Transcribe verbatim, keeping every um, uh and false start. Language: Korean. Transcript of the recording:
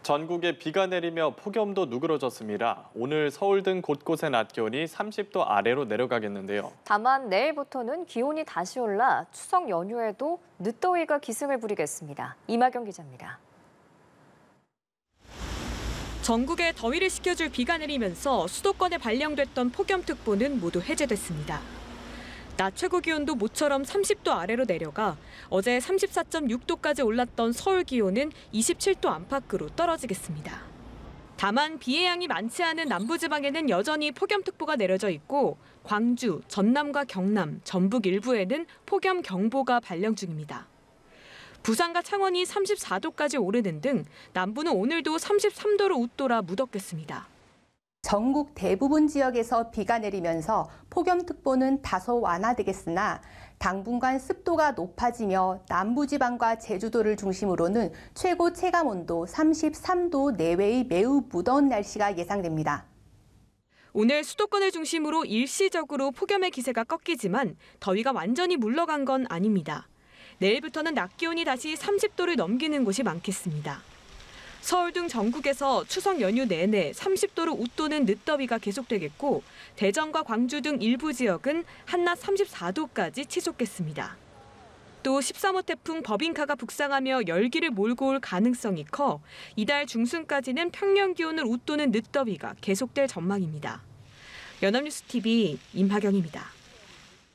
전국에 비가 내리며 폭염도 누그러졌습니다. 오늘 서울 등 곳곳의 낮 기온이 삼십 도 아래로 내려가겠는데요. 다만 내일부터는 기온이 다시 올라 추석 연휴에도 늦더위가 기승을 부리겠습니다. 이마경 기자입니다. 전국에 더위를 식혀줄 비가 내리면서 수도권에 발령됐던 폭염특보는 모두 해제됐습니다. 낮 최고 기온도 모처럼 삼십 도 아래로 내려가 어제 삼십사 점 육 도까지 올랐던 서울 기온은 이십칠 도 안팎으로 떨어지겠습니다. 다만 비의 양이 많지 않은 남부지방에는 여전히 폭염특보가 내려져 있고 광주, 전남과 경남, 전북 일부에는 폭염경보가 발령 중입니다. 부산과 창원이 삼십사 도까지 오르는 등 남부는 오늘도 삼십삼 도로 웃돌아 무덥겠습니다. 전국 대부분 지역에서 비가 내리면서 폭염특보는 다소 완화되겠으나 당분간 습도가 높아지며 남부지방과 제주도를 중심으로는 최고 체감온도 삼십삼 도 내외의 매우 무더운 날씨가 예상됩니다. 오늘 수도권을 중심으로 일시적으로 폭염의 기세가 꺾이지만 더위가 완전히 물러간 건 아닙니다. 내일부터는 낮 기온이 다시 삼십 도를 넘기는 곳이 많겠습니다. 서울 등 전국에서 추석 연휴 내내 삼십 도로 웃도는 늦더위가 계속되겠고 대전과 광주 등 일부 지역은 한낮 삼십사 도까지 치솟겠습니다. 또 십삼 호 태풍 버빙카가 북상하며 열기를 몰고 올 가능성이 커 이달 중순까지는 평년 기온을 웃도는 늦더위가 계속될 전망입니다. 연합뉴스 티비 임하경입니다.